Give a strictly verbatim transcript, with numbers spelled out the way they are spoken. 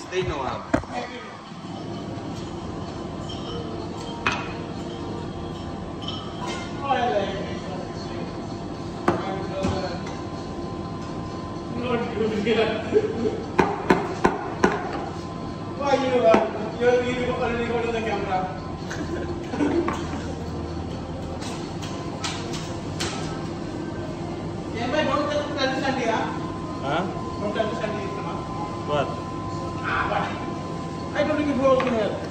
They know how. Why you are you're really already got on the camera? Yeah, but don't understand here. Huh? Don't understand here. What? Ah, what? I don't think it works here.